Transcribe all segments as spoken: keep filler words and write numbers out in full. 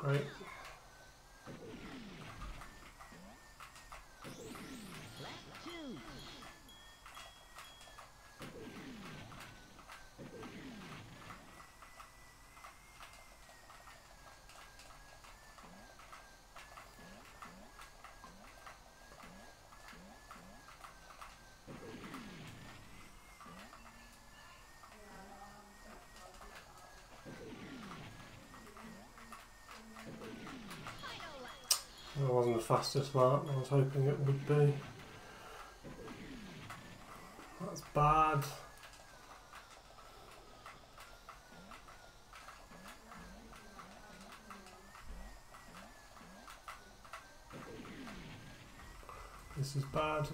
great. That wasn't the fastest lap I was hoping it would be. That's bad. This is bad.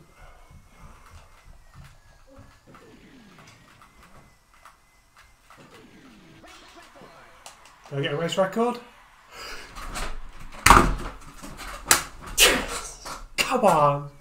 Did I get a race record? Come on!